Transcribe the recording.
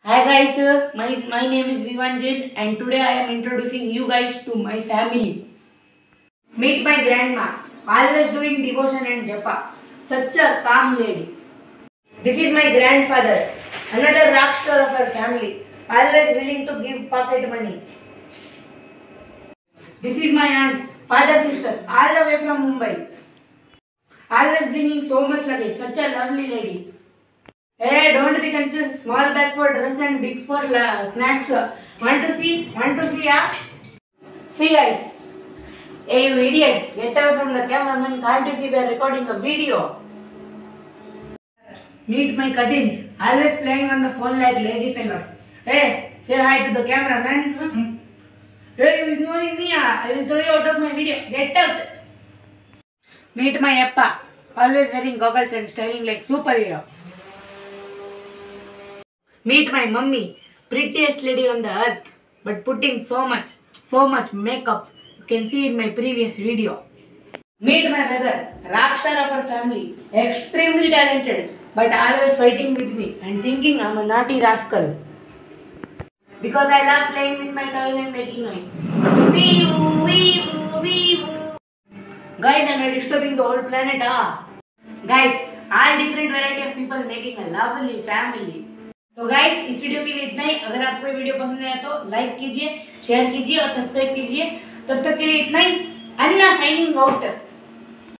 Hi guys, my name is Vivanjit and today I am introducing you guys to my family. Meet my grandma, always doing devotion and japa. Such a calm lady. This is my grandfather, another rock star of our family, always willing to give pocket money. This is my aunt, father sister, all the way from Mumbai. Always bringing so much luggage, such a lovely lady. Hey, don't be confused. Small bag for dress and big for snacks. Want to see? Yeah? See guys. Hey, you idiot. Get away from the cameraman. Can't you see we are recording a video? Meet my cousins. Always playing on the phone like lazy fellows. Hey, say hi to the cameraman. Hey, you ignoring me? I will throw you out of my video. Get out. Meet my appa. Always wearing goggles and styling like superhero. Meet my mummy, prettiest lady on the earth, but putting so much makeup. You can see in my previous video. Meet my brother, rock star of our family, extremely talented, but always fighting with me and thinking I'm a naughty rascal. Because I love playing with my toys and making noise. Wee-woo, wee-woo, wee-woo. Guys, am I disturbing the whole planet? Guys, all different variety of people making a lovely family. तो guys इस video के लिए इतना ही। अगर आपको ये video पसंद आया तो लाइक कीजिए, शेयर कीजिए और सब्सक्राइब कीजिए। तब तक के लिए इतना ही। अन्ना साइनिंग आउट।